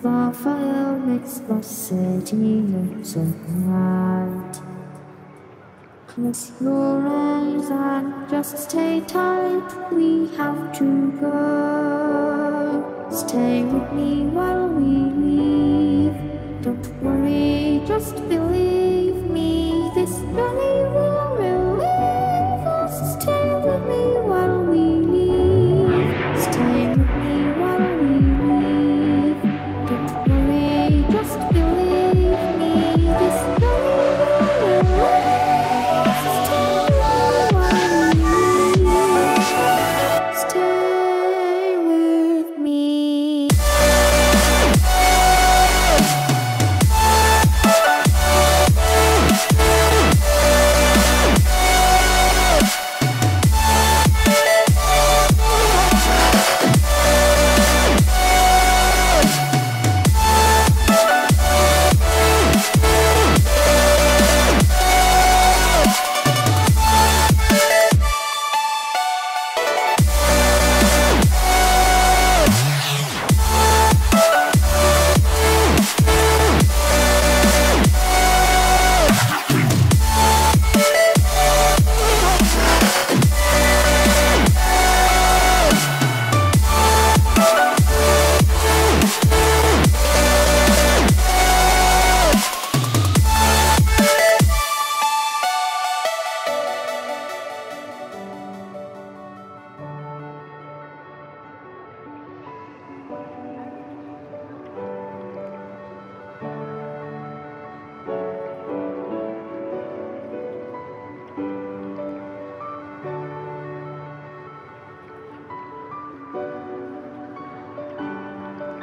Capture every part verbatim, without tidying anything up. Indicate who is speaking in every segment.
Speaker 1: The fire makes the city look so bright. Close your eyes and just stay tight. We have to go. Stay with me while we leave. Don't worry, just believe me. This journey will relieve us. Stay with me while we leave. Stay with me while we leave. Don't worry, just believe me. This journey will relieve us. Stay while we leave. Stay with me.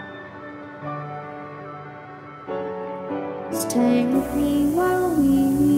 Speaker 1: Stay with me while we